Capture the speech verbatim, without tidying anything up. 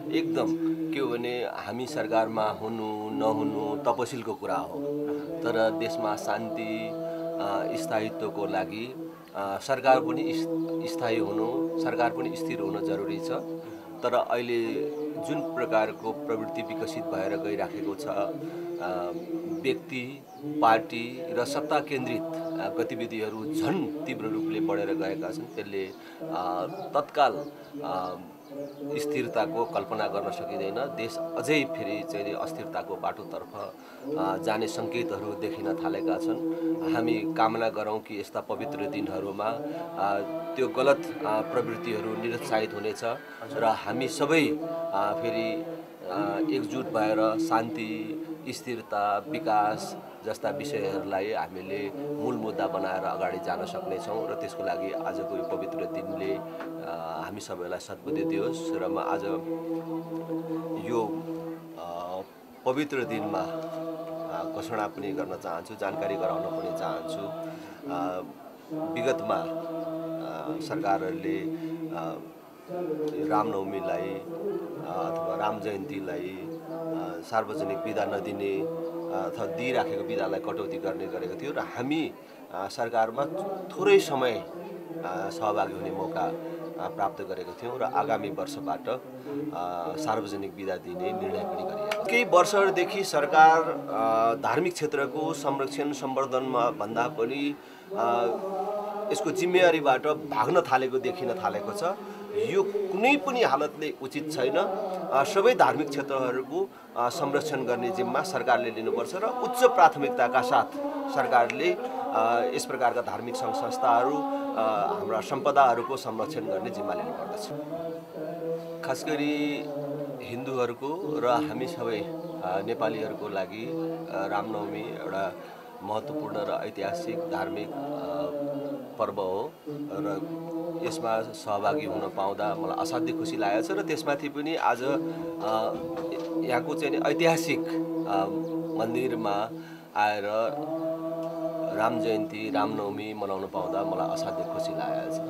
एकदम के हो भने हामी सरकारमा हुनु नहुनु तपसिलको कुरा हो, तर देशमा शान्ति स्थायित्वको लागि सरकार पनि स्थायी हुनु, सरकार पनि स्थिर हुन जरुरी छ। तर अहिले जुन प्रकारको प्रवृत्ति विकसित भएर गइराखेको छ, व्यक्ति, पार्टी र सत्ता केन्द्रित गतिविधिहरू झन तीव्र रूपले बढेर गएका छन्। त्यसले तत्काल स्थिरताको कल्पना गर्न सकिँदैन। देश अझै फेरि चाहिँ अस्थिरताको बाटोतर्फ जाने सङ्केतहरू देखिन थालेका छन्। हामी कामना गरौँ कि यस्ता पवित्र दिनहरूमा त्यो गलत प्रवृत्तिहरू निरुत्साहित हुनेछ र हामी सबै फेरि एकजुट भएर शान्ति, स्थिरता, विकास जस्ता विषयहरूलाई हामीले मूल मुद्दा बनाएर अगाडि जान सक्नेछौँ र त्यसको लागि आजको यो पवित्र दिनले हामी सबैलाई सद्बुद्धि दियोस्। र म आज यो पवित्र दिनमा घोषणा पनि गर्न चाहन्छु, जानकारी गराउन पनि चाहन्छु। विगतमा सरकारहरूले रामनवमीलाई अथवा राम जयन्तीलाई सार्वजनिक बिदा नदिने अथवा दिइराखेको बिदालाई कटौती गर्ने गरेको थियो र हामी सरकारमा थोरै समय सहभागी हुने मौका प्राप्त गरेको थियौँ र आगामी वर्षबाट सार्वजनिक बिदा दिने निर्णय पनि गरिएको छ। केही वर्षहरूदेखि सरकार धार्मिक क्षेत्रको संरक्षण सम्वर्धनमा भन्दा पनि यसको जिम्मेवारीबाट भाग्न थालेको देखिन थालेको छ। यो कुनै पनि हालतले उचित छैन। सबै धार्मिक क्षेत्रहरूको संरक्षण गर्ने जिम्मा सरकारले लिनुपर्छ र उच्च प्राथमिकताका साथ सरकारले यस प्रकारका धार्मिक सङ्घ संस्थाहरू, हाम्रा सम्पदाहरूको संरक्षण गर्ने जिम्मा लिनुपर्दछ। खास गरी हिन्दूहरूको र हामी सबै नेपालीहरूको लागि रामनवमी एउटा महत्त्वपूर्ण र ऐतिहासिक धार्मिक पर्व हो र यसमा सहभागी हुन पाउँदा मलाई असाध्यै खुसी लागेको छ र त्यसमाथि पनि आज यहाँको चाहिँ ऐतिहासिक मन्दिरमा आएर राम जयन्ती, रामनवमी मनाउन पाउँदा मलाई असाध्यै खुसी लागेको छ।